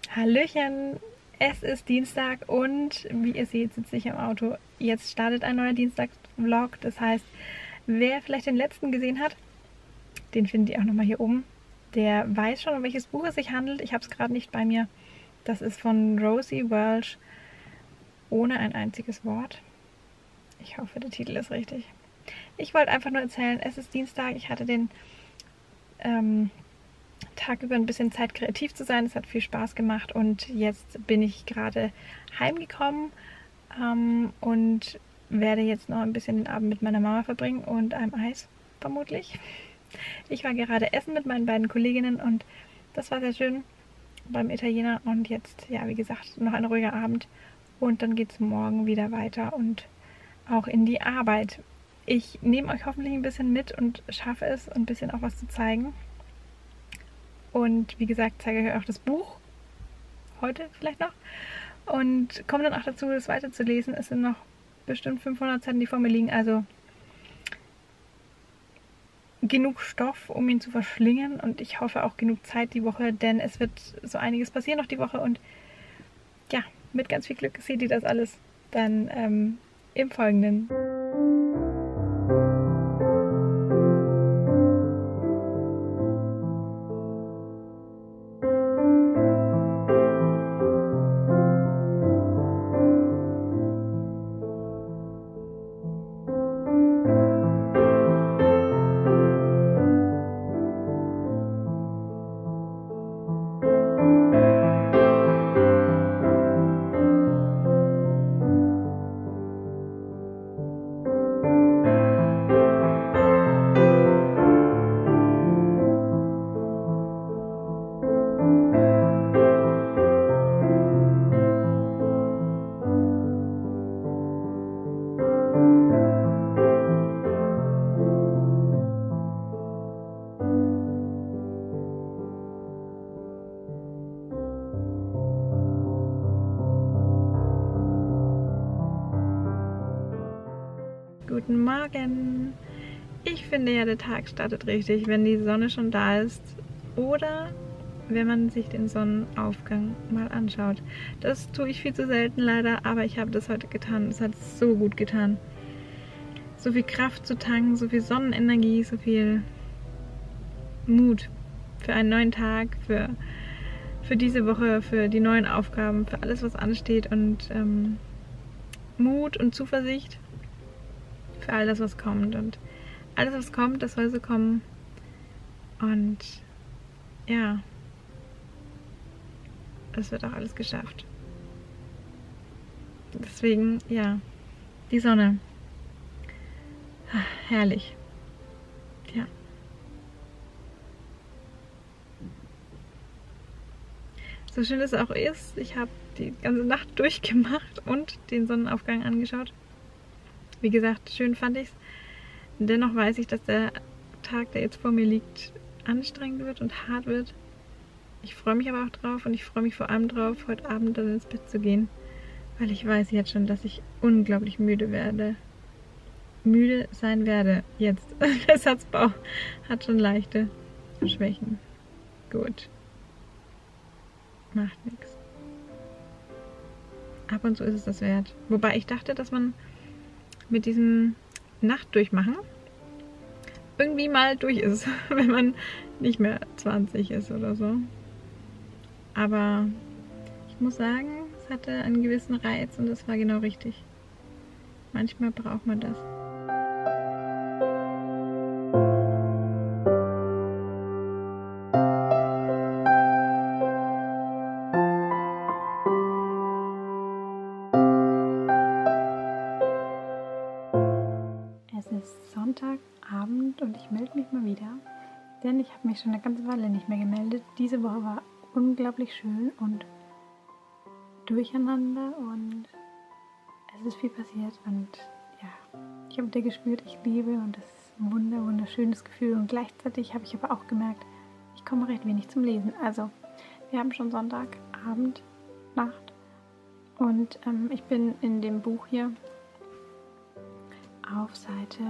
Hallöchen, es ist Dienstag und wie ihr seht, sitze ich im Auto. Jetzt startet ein neuer Dienstags-Vlog, das heißt, wer vielleicht den letzten gesehen hat, den findet ihr auch nochmal hier oben. Der weiß schon, um welches Buch es sich handelt. Ich habe es gerade nicht bei mir. Das ist von Rosie Welch, ohne ein einziges Wort. Ich hoffe, der Titel ist richtig. Ich wollte einfach nur erzählen, es ist Dienstag, ich hatte den Tag über ein bisschen Zeit, kreativ zu sein. Es hat viel Spaß gemacht und jetzt bin ich gerade heimgekommen und werde jetzt noch ein bisschen den Abend mit meiner Mama verbringen und einem Eis, vermutlich. Ich war gerade essen mit meinen beiden Kolleginnen und das war sehr schön beim Italiener und jetzt, ja, wie gesagt, noch ein ruhiger Abend und dann geht es morgen wieder weiter und auch in die Arbeit. Ich nehme euch hoffentlich ein bisschen mit und schaffe es, ein bisschen auch was zu zeigen. Und wie gesagt, zeige ich euch auch das Buch. Heute vielleicht noch. Und komme dann auch dazu, das weiterzulesen. Es sind noch bestimmt 500 Seiten, die vor mir liegen. Also genug Stoff, um ihn zu verschlingen. Und ich hoffe auch genug Zeit die Woche, denn es wird so einiges passieren noch die Woche. Und ja, mit ganz viel Glück seht ihr das alles dann im Folgenden. Guten Morgen! Ich finde ja, der Tag startet richtig, wenn die Sonne schon da ist oder wenn man sich den Sonnenaufgang mal anschaut. Das tue ich viel zu selten leider, aber ich habe das heute getan. Es hat so gut getan. So viel Kraft zu tanken, so viel Sonnenenergie, so viel Mut für einen neuen Tag, für diese Woche, für die neuen Aufgaben, für alles, was ansteht und Mut und Zuversicht für all das, was kommt. Und alles, was kommt, das soll so kommen. Und ja, es wird auch alles geschafft. Deswegen, ja, die Sonne. Herrlich. Ja. So schön es auch ist, ich habe die ganze Nacht durchgemacht und den Sonnenaufgang angeschaut. Wie gesagt, schön fand ich es. Dennoch weiß ich, dass der Tag, der jetzt vor mir liegt, anstrengend wird und hart wird. Ich freue mich aber auch drauf und ich freue mich vor allem drauf, heute Abend dann ins Bett zu gehen, weil ich weiß jetzt schon, dass ich unglaublich müde werde. Müde sein werde jetzt. Der Satzbau hat schon leichte Schwächen. Gut. Macht nichts. Ab und zu ist es das wert. Wobei ich dachte, dass man mit diesem Nachtdurchmachen irgendwie mal durch ist, wenn man nicht mehr 20 ist oder so. Aber ich muss sagen, es hatte einen gewissen Reiz und das war genau richtig. Manchmal braucht man das. Es ist Sonntagabend und ich melde mich mal wieder, denn ich habe mich schon eine ganze Weile nicht mehr gemeldet. Diese Woche war unglaublich schön und durcheinander und es ist viel passiert und ja, ich habe dir gespürt, ich liebe und das ist ein wunderschönes Gefühl und gleichzeitig habe ich aber auch gemerkt, ich komme recht wenig zum Lesen. Also wir haben schon Sonntagabend, Nacht und ich bin in dem Buch hier auf Seite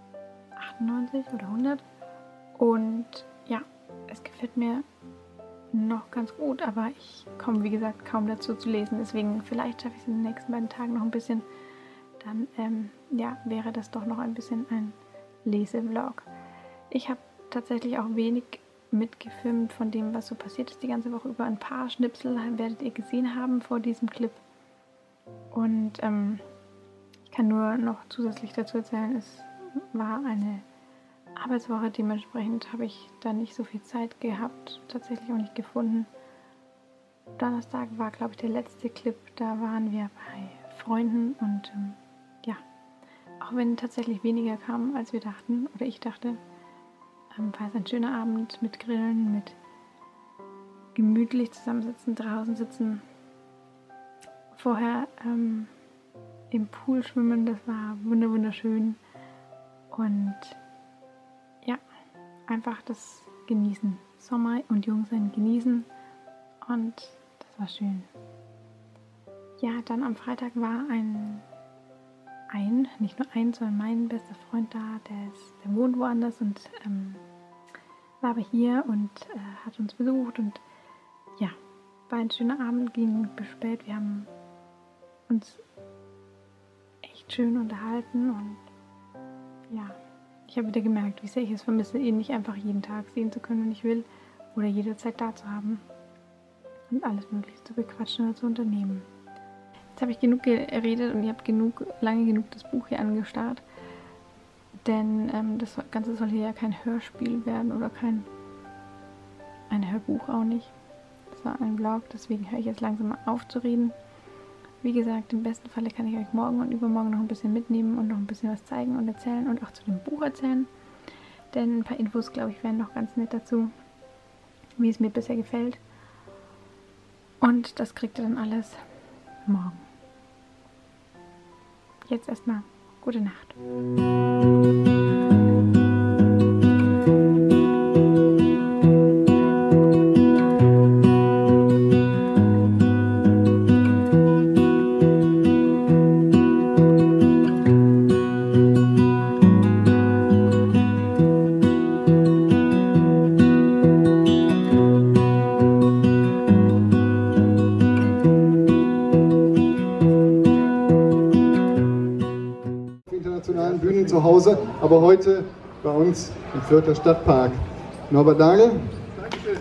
98 oder 100 und ja, es gefällt mir noch ganz gut, aber ich komme, wie gesagt, kaum dazu zu lesen. Deswegen vielleicht schaffe ich es in den nächsten beiden Tagen noch ein bisschen. Dann ja, wäre das doch noch ein bisschen ein Lesevlog. Ich habe tatsächlich auch wenig mitgefilmt von dem, was so passiert ist die ganze Woche über. Ein paar Schnipsel werdet ihr gesehen haben vor diesem Clip. Und ich kann nur noch zusätzlich dazu erzählen, es war eine Arbeitswoche, dementsprechend habe ich da nicht so viel Zeit gehabt, tatsächlich auch nicht gefunden. Donnerstag war, glaube ich, der letzte Clip, da waren wir bei Freunden und ja, auch wenn tatsächlich weniger kamen, als wir dachten, oder ich dachte, war es ein schöner Abend mit Grillen, mit gemütlich zusammensitzen, draußen sitzen, vorher im Pool schwimmen, das war wunderschön und ja, einfach das Genießen. Sommer und Jungsein genießen und das war schön. Ja, dann am Freitag war nicht nur ein, sondern mein bester Freund da, der wohnt woanders und war aber hier und hat uns besucht und ja, war ein schöner Abend, ging bis spät. Wir haben uns echt schön unterhalten und ja, ich habe wieder gemerkt, wie sehr ich es vermisse, ihn nicht einfach jeden Tag sehen zu können, wenn ich will, oder jederzeit da zu haben und alles Mögliche zu bequatschen oder zu unternehmen. Jetzt habe ich genug geredet und ihr habt lange genug das Buch hier angestarrt, denn das Ganze soll hier ja kein Hörspiel werden oder ein Hörbuch auch nicht. Das war ein Vlog, deswegen höre ich jetzt langsam mal auf zu reden. Wie gesagt, im besten Falle kann ich euch morgen und übermorgen noch ein bisschen mitnehmen und noch ein bisschen was zeigen und erzählen und auch zu dem Buch erzählen. Denn ein paar Infos, glaube ich, wären noch ganz nett dazu, wie es mir bisher gefällt. Und das kriegt ihr dann alles morgen. Jetzt erstmal gute Nacht. Bühnen zu Hause, aber heute bei uns im Fürther Stadtpark. Norbert Nagel. Dankeschön.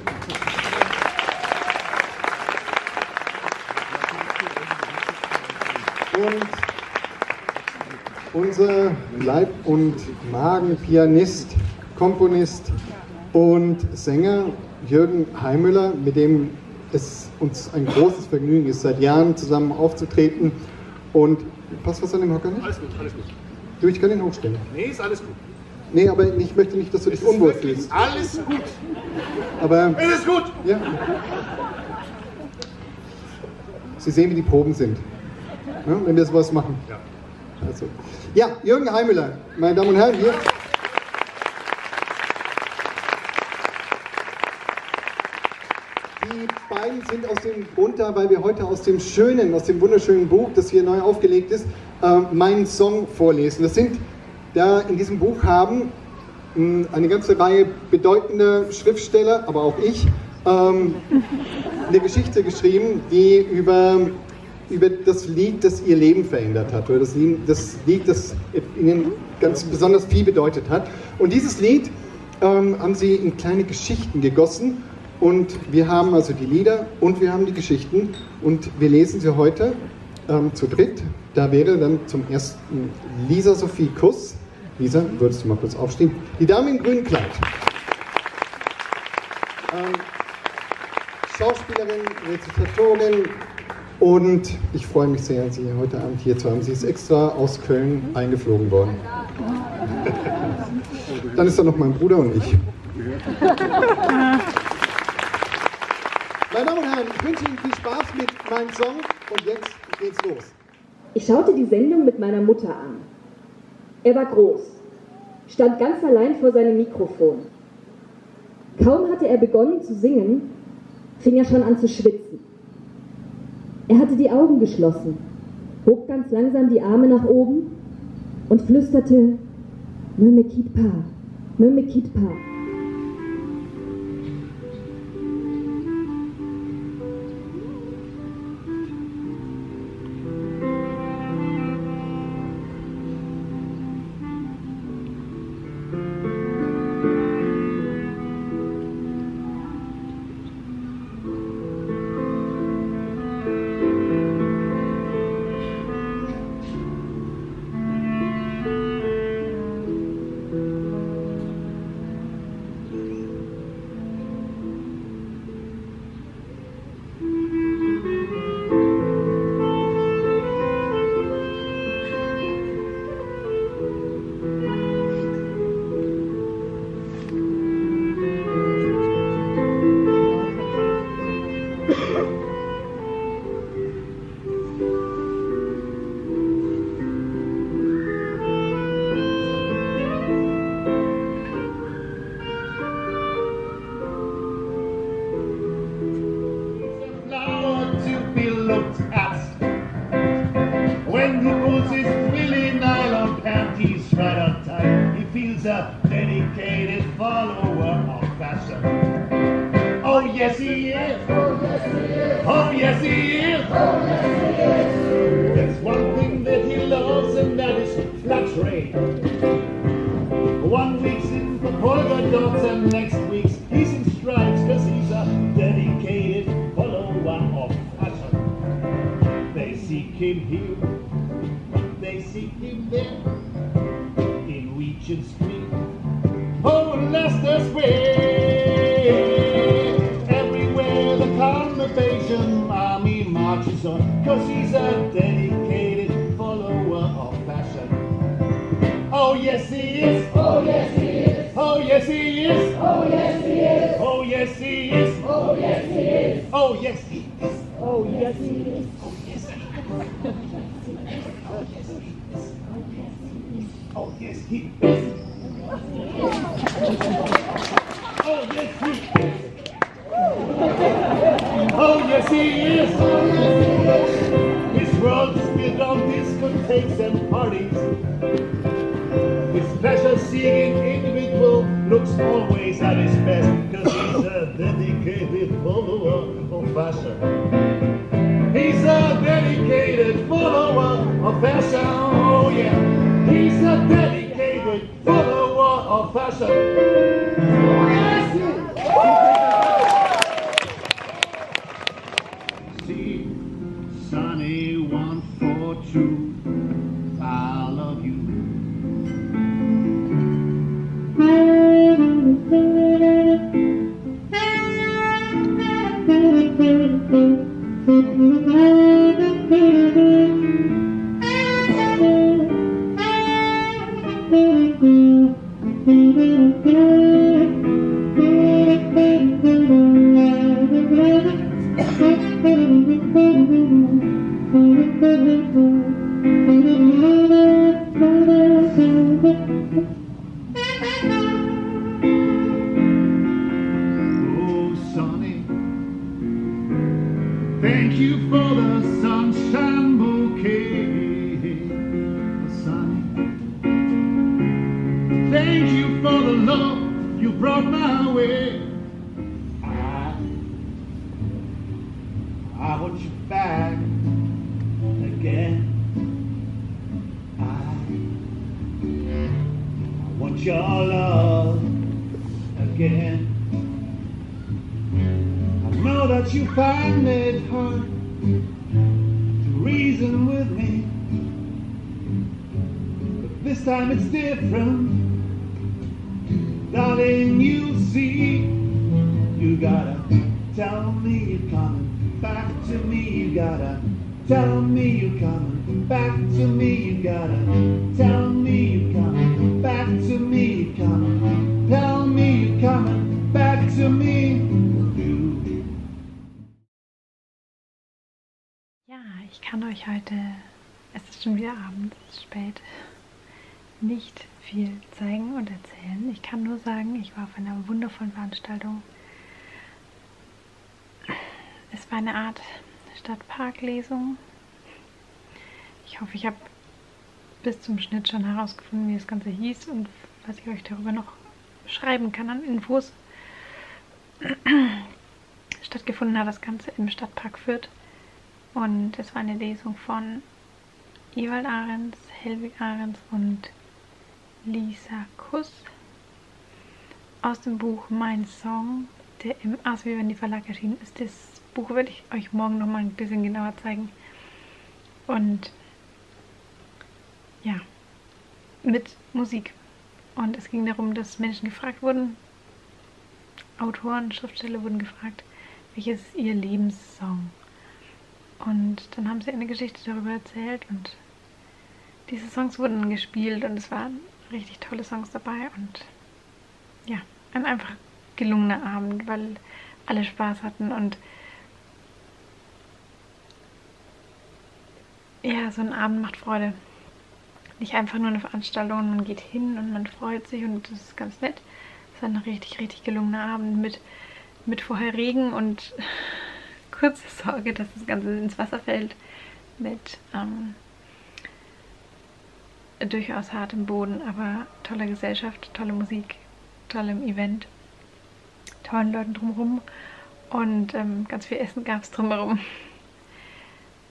Und unser Leib- und Magenpianist, Komponist und Sänger Jürgen Heimüller, mit dem es uns ein großes Vergnügen ist, seit Jahren zusammen aufzutreten. Und passt was an dem Hocker nicht? Alles gut, alles gut. Du, ich kann ihn hochstellen. Nee, ist alles gut. Nee, aber ich möchte nicht, dass du dich unwohl fühlst. Alles gut. Aber... Es ist gut! Ja. Sie sehen, wie die Proben sind, ja, wenn wir sowas machen. Ja. Also. Ja, Jürgen Heimüller, meine Damen und Herren, hier. Die beiden sind aus dem Grund da, weil wir heute aus dem wunderschönen Buch, das hier neu aufgelegt ist, meinen Song vorlesen. Das sind, da in diesem Buch haben eine ganze Reihe bedeutender Schriftsteller, aber auch ich, eine Geschichte geschrieben, die über das Lied, das ihr Leben verändert hat, oder das Lied, das ihnen ganz besonders viel bedeutet hat. Und dieses Lied haben sie in kleine Geschichten gegossen. Und wir haben also die Lieder und wir haben die Geschichten und wir lesen sie heute zu dritt. Da wäre dann zum ersten Lisa Sophie Kuss. Lisa, würdest du mal kurz aufstehen? Die Dame im grünen Kleid. Schauspielerin, Rezitatorin und ich freue mich sehr, Sie heute Abend hier zu haben. Sie ist extra aus Köln eingeflogen worden. Dann ist da noch mein Bruder und ich. Meine Damen und Herren, ich wünsche Ihnen viel Spaß mit meinem Song und jetzt geht's los. Ich schaute die Sendung mit meiner Mutter an. Er war groß, stand ganz allein vor seinem Mikrofon. Kaum hatte er begonnen zu singen, fing er schon an zu schwitzen. Er hatte die Augen geschlossen, hob ganz langsam die Arme nach oben und flüsterte: Ne me quitte pas, ne me quitte pas. yes he is. Oh, yes he is. There's one thing that he loves, and that is flattery. 1 week's in for polka dots, and next week's he's in stripes, cause he's a dedicated follower of fashion. They seek him here, they seek him there, in Regent Street, oh, Leicester Square. Everywhere the Conservation Army marches on, cause he's a dedicated follower of fashion. Oh yes he is. Oh yes he is. Oh yes he is. Oh yes he is. Oh yes he is. Oh yes he is. Oh yes he is. Oh yes he is. Oh yes he is. Oh yes he is. Oh yes he is. Oh yes he is. His world's built on discotheques and parties. His pleasure-seeking individual looks always at his best, cause he's a dedicated follower of fashion. He's a dedicated follower of fashion. Oh yeah, he's a dedicated follower of fashion. See, Sonny 142, I love you. Thank you for the sunshine bouquet, Sonny. Thank you for the love you brought my way. I want you back again. I want your love again. I know that you find it hard to reason with me, but this time it's different. Darling, you see, you gotta tell me you're coming back to me. You gotta tell me you're coming back to me. You gotta tell me you're coming back to me. You're coming, tell me you're coming back to me. Ja, ich kann euch heute, es ist schon wieder Abend, es ist spät, nicht viel zeigen und erzählen. Ich kann nur sagen, ich war auf einer wundervollen Veranstaltung. Es war eine Art Stadtparklesung. Ich hoffe, ich habe bis zum Schnitt schon herausgefunden, wie das Ganze hieß und was ich euch darüber noch schreiben kann an Infos. Stattgefunden hat das Ganze im Stadtpark Fürth. Und es war eine Lesung von Ewald Ahrens, Helwig Ahrens und Lisa Kuss aus dem Buch Mein Song, der im Ars Vivendi Verlag erschienen ist. Das Buch werde ich euch morgen noch mal ein bisschen genauer zeigen. Und ja, mit Musik. Und es ging darum, dass Menschen gefragt wurden, Autoren, Schriftsteller wurden gefragt, welches ist ihr Lebenssong? Und dann haben sie eine Geschichte darüber erzählt und diese Songs wurden gespielt und es waren richtig tolle Songs dabei und ja, ein einfach gelungener Abend, weil alle Spaß hatten und ja, so ein Abend macht Freude. Nicht einfach nur eine Veranstaltung und man geht hin und man freut sich und das ist ganz nett. Es war ein richtig, richtig gelungener Abend mit vorher Regen und kurze Sorge, dass das Ganze ins Wasser fällt, mit durchaus hartem Boden, aber toller Gesellschaft, tolle Musik, tollem Event, tollen Leuten drumherum und ganz viel Essen gab es drumherum.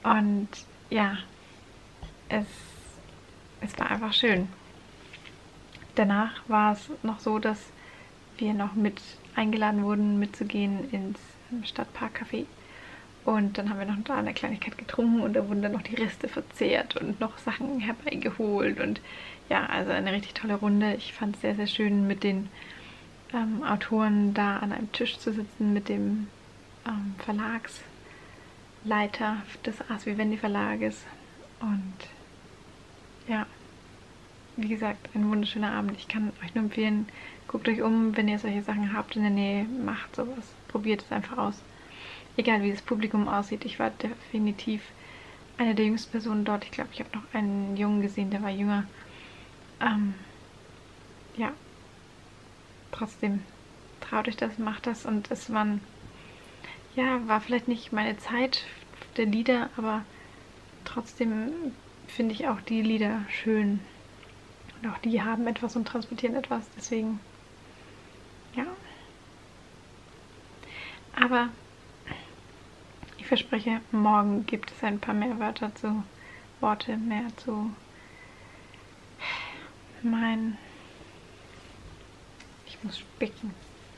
Und ja, es war einfach schön. Danach war es noch so, dass wir noch mit eingeladen wurden, mitzugehen ins Stadtparkcafé. Und dann haben wir noch da eine Kleinigkeit getrunken und da wurden dann noch die Reste verzehrt und noch Sachen herbeigeholt. Und ja, also eine richtig tolle Runde. Ich fand es sehr, sehr schön, mit den Autoren da an einem Tisch zu sitzen, mit dem Verlagsleiter des Ars Vivendi Verlages. Und ja, wie gesagt, ein wunderschöner Abend. Ich kann euch nur empfehlen, guckt euch um, wenn ihr solche Sachen habt in der Nähe, macht sowas. Probiert es einfach aus. Egal wie das Publikum aussieht. Ich war definitiv eine der jüngsten Personen dort. Ich glaube, ich habe noch einen Jungen gesehen, der war jünger. Ja, trotzdem traut euch das, macht das. Und es war vielleicht nicht meine Zeit der Lieder, aber trotzdem finde ich auch die Lieder schön. Und auch die haben etwas und transportieren etwas. Deswegen, ja. Aber ich verspreche, morgen gibt es ein paar mehr Worte mehr zu ich muss spicken.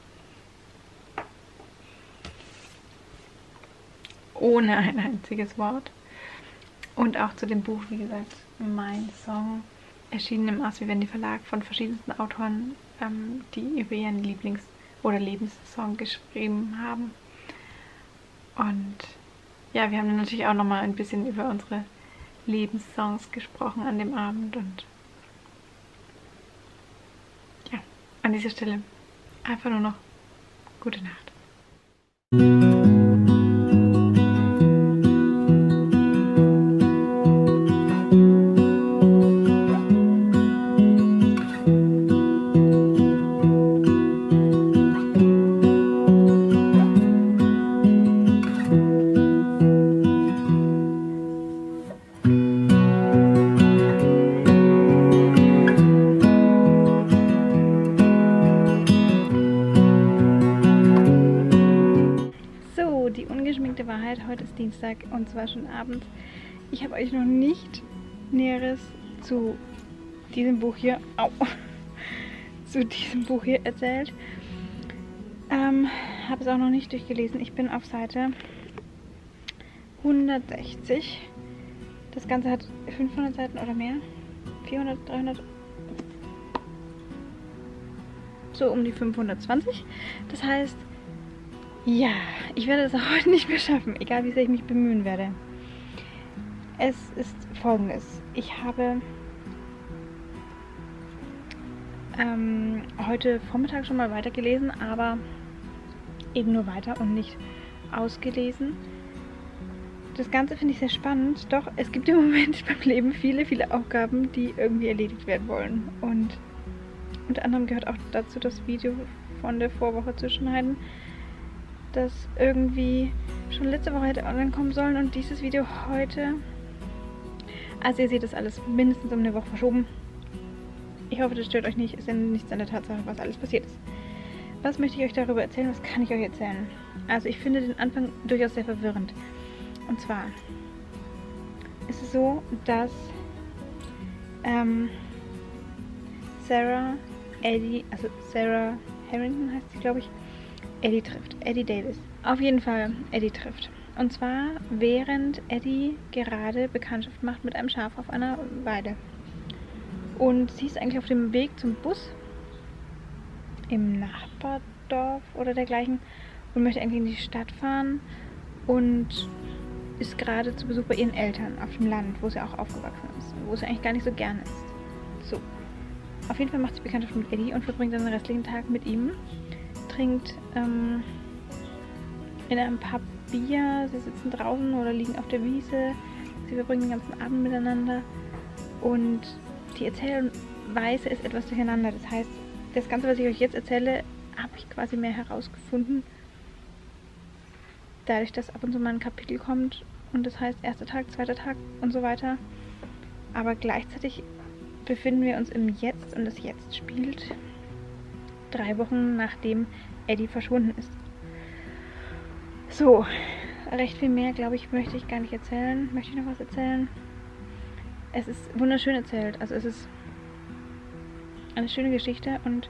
Ohne ein einziges Wort. Und auch zu dem Buch, wie gesagt, mein Song, erschienen im Ars Vivendi Verlag von verschiedensten Autoren, die über ihren Lieblings- oder Lebenssong geschrieben haben. Und ja, wir haben dann natürlich auch nochmal ein bisschen über unsere Lebenssongs gesprochen an dem Abend. Und ja, an dieser Stelle einfach nur noch gute Nacht. Heute ist Dienstag und zwar schon abends. Ich habe euch noch nicht Näheres zu diesem Buch hier erzählt. Habe es auch noch nicht durchgelesen. Ich bin auf Seite 160. Das Ganze hat 500 Seiten oder mehr. 400, 300. So um die 520. Das heißt, ja, ich werde es auch heute nicht mehr schaffen, egal wie sehr ich mich bemühen werde. Es ist Folgendes. Ich habe heute Vormittag schon mal weitergelesen, aber eben nur weiter und nicht ausgelesen. Das Ganze finde ich sehr spannend, doch es gibt im Moment beim Leben viele, viele Aufgaben, die irgendwie erledigt werden wollen. Und unter anderem gehört auch dazu, das Video von der Vorwoche zu schneiden, das irgendwie schon letzte Woche hätte online kommen sollen und dieses Video heute. Also ihr seht das alles mindestens um eine Woche verschoben. Ich hoffe, das stört euch nicht. Es ändert nichts an der Tatsache, was alles passiert ist. Was möchte ich euch darüber erzählen? Was kann ich euch erzählen? Also ich finde den Anfang durchaus sehr verwirrend. Und zwar ist es so, dass Sarah Harrington heißt sie, glaube ich, Eddie trifft. Eddie Davis. Auf jeden Fall Eddie trifft. Und zwar während Eddie gerade Bekanntschaft macht mit einem Schaf auf einer Weide. Und sie ist eigentlich auf dem Weg zum Bus im Nachbardorf oder dergleichen und möchte eigentlich in die Stadt fahren und ist gerade zu Besuch bei ihren Eltern auf dem Land, wo sie auch aufgewachsen ist, wo sie eigentlich gar nicht so gerne ist. So. Auf jeden Fall macht sie Bekanntschaft mit Eddie und verbringt dann den restlichen Tag mit ihm. Trinkt in einem Pub Bier, sie sitzen draußen oder liegen auf der Wiese, sie verbringen den ganzen Abend miteinander und die Erzählweise ist etwas durcheinander. Das heißt, das Ganze, was ich euch jetzt erzähle, habe ich quasi mehr herausgefunden, dadurch, dass ab und zu mal ein Kapitel kommt und das heißt erster Tag, zweiter Tag und so weiter. Aber gleichzeitig befinden wir uns im Jetzt und das Jetzt spielt 3 Wochen nachdem Eddie verschwunden ist. So, recht viel mehr, glaube ich, möchte ich gar nicht erzählen. Möchte ich noch was erzählen? Es ist wunderschön erzählt. Also es ist eine schöne Geschichte und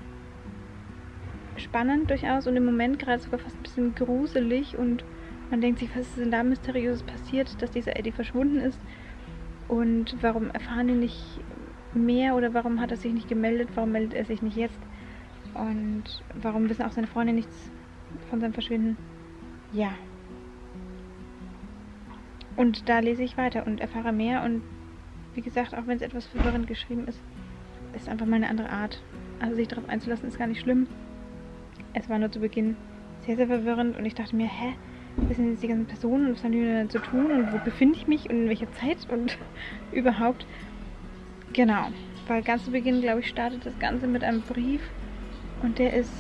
spannend durchaus und im Moment gerade sogar fast ein bisschen gruselig und man denkt sich, was ist denn da Mysteriöses passiert, dass dieser Eddie verschwunden ist und warum erfahren die nicht mehr oder warum hat er sich nicht gemeldet, warum meldet er sich nicht jetzt und warum wissen auch seine Freunde nichts von seinem Verschwinden. Ja. Und da lese ich weiter und erfahre mehr und wie gesagt, auch wenn es etwas verwirrend geschrieben ist, ist einfach mal eine andere Art. Also sich darauf einzulassen ist gar nicht schlimm. Es war nur zu Beginn sehr, sehr verwirrend und ich dachte mir, was sind jetzt die ganzen Personen und was haben die denn zu tun und wo befinde ich mich und in welcher Zeit und überhaupt. Genau, weil ganz zu Beginn, glaube ich, startet das Ganze mit einem Brief und der ist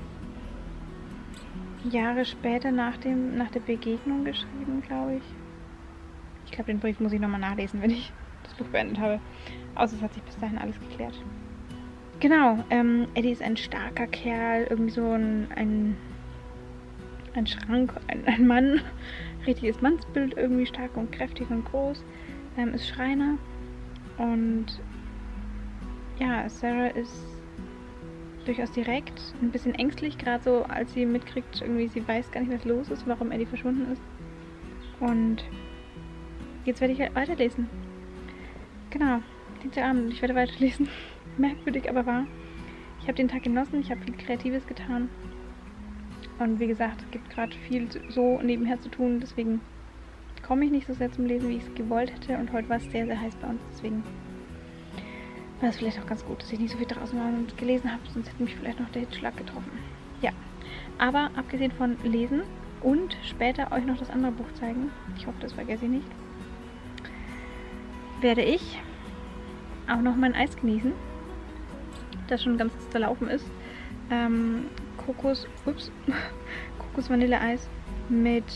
Jahre später nach der Begegnung geschrieben, glaube ich. Ich glaube, den Brief muss ich nochmal nachlesen, wenn ich das Buch beendet habe. Außer es hat sich bis dahin alles geklärt. Genau, Eddie ist ein starker Kerl, irgendwie so ein Schrank, ein Mann, richtiges Mannsbild, irgendwie stark und kräftig und groß, ist Schreiner und ja, Sarah ist durchaus direkt, ein bisschen ängstlich, gerade so, als sie mitkriegt, irgendwie sie weiß gar nicht, was los ist, warum Eddie verschwunden ist und jetzt werde ich halt weiterlesen. Genau, Dienstagabend, ich werde weiterlesen. Merkwürdig, aber wahr. Ich habe den Tag genossen, ich habe viel Kreatives getan. Und wie gesagt, es gibt gerade viel so nebenher zu tun, deswegen komme ich nicht so sehr zum Lesen, wie ich es gewollt hätte. Und heute war es sehr, sehr heiß bei uns, deswegen war es vielleicht auch ganz gut, dass ich nicht so viel draußen war und gelesen habe, sonst hätte mich vielleicht noch der Hitzschlag getroffen. Ja, aber abgesehen von Lesen und später euch noch das andere Buch zeigen, ich hoffe, das vergesse ich nicht, werde ich auch noch mein Eis genießen, das schon ganz zerlaufen ist. Kokos Vanilleeis mit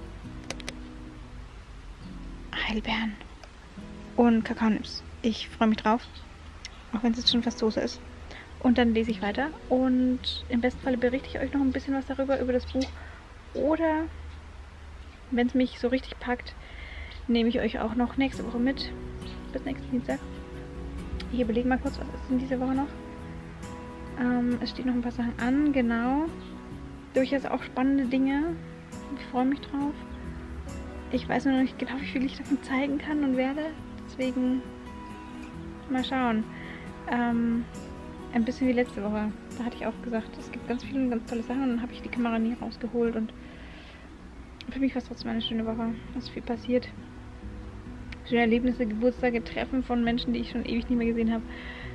Heidelbeeren und Kakaonips. Ich freue mich drauf, auch wenn es jetzt schon fast Soße ist. Und dann lese ich weiter und im besten Falle berichte ich euch noch ein bisschen was darüber, über das Buch. Oder, wenn es mich so richtig packt, nehme ich euch auch noch nächste Woche mit. Bis nächsten Dienstag. Ich überlege mal kurz, was ist denn diese Woche noch? Es steht noch ein paar Sachen an, genau. Durchaus auch spannende Dinge. Ich freue mich drauf. Ich weiß nur noch nicht genau, wie viel ich davon zeigen kann und werde. Deswegen mal schauen. Ein bisschen wie letzte Woche. Da hatte ich auch gesagt, es gibt ganz viele und ganz tolle Sachen und dann habe ich die Kamera nie rausgeholt und für mich war es trotzdem eine schöne Woche. Es ist viel passiert. Schöne Erlebnisse, Geburtstage, Treffen von Menschen, die ich schon ewig nicht mehr gesehen habe.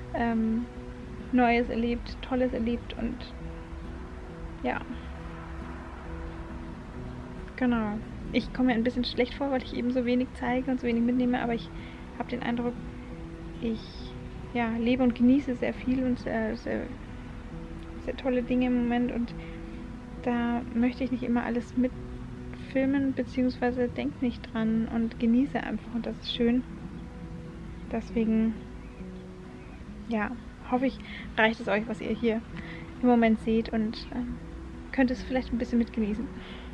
Neues erlebt, Tolles erlebt und ja. Genau. Ich komme mir ein bisschen schlecht vor, weil ich eben so wenig zeige und so wenig mitnehme, aber ich habe den Eindruck, ich lebe und genieße sehr viel und sehr, sehr tolle Dinge im Moment und da möchte ich nicht immer alles mitfilmen, beziehungsweise denke nicht dran und genieße einfach und das ist schön. Deswegen, hoffe ich, reicht es euch, was ihr hier im Moment seht und könnt es vielleicht ein bisschen mitgenießen.